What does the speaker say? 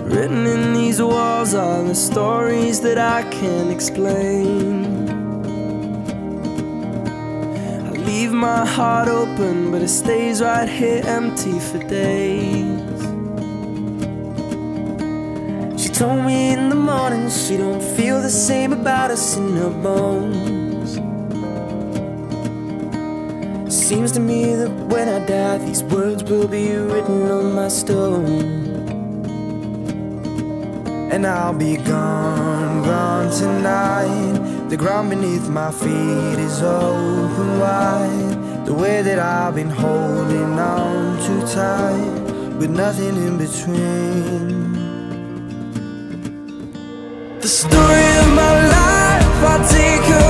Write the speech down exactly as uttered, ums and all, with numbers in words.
Written in these walls are the stories that I can't explain. I leave my heart open, but it stays right here empty for days. She told me in the morning she don't feel the same about us in her bones. Seems to me that when I die, these words will be written on my stone. And I'll be gone, gone tonight. The ground beneath my feet is open wide. The way that I've been holding on too tight, with nothing in between. The story of my life, I'll take her